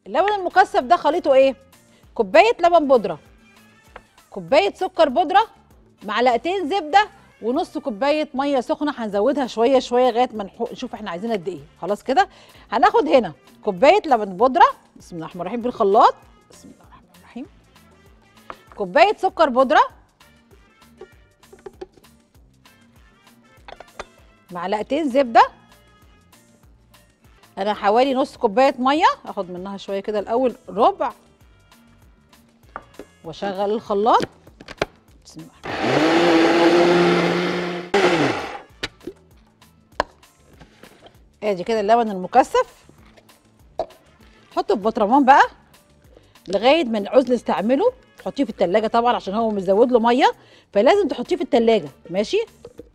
اللبن المكثف ده خليطه ايه؟ كوبايه لبن بودره، كوبايه سكر بودره، معلقتين زبده، ونص كوبايه ميه سخنه. هنزودها شويه شويه لغايه ما نشوف احنا عايزين قد ايه. خلاص كده. هناخد هنا كوبايه لبن بودره، بسم الله الرحمن الرحيم، بالخلاط، بسم الله الرحمن الرحيم. كوبايه سكر بودره، معلقتين زبده، انا حوالي نص كوبايه ميه، اخد منها شويه كده الاول ربع، واشغل الخلاط، بسم الله ادي كده اللبن المكثف. حطه في بطرمان بقى لغايه ما نعوز نستعمله. تحطيه في التلاجة طبعا عشان هو مزود له ميه، فلازم تحطيه في التلاجة. ماشي.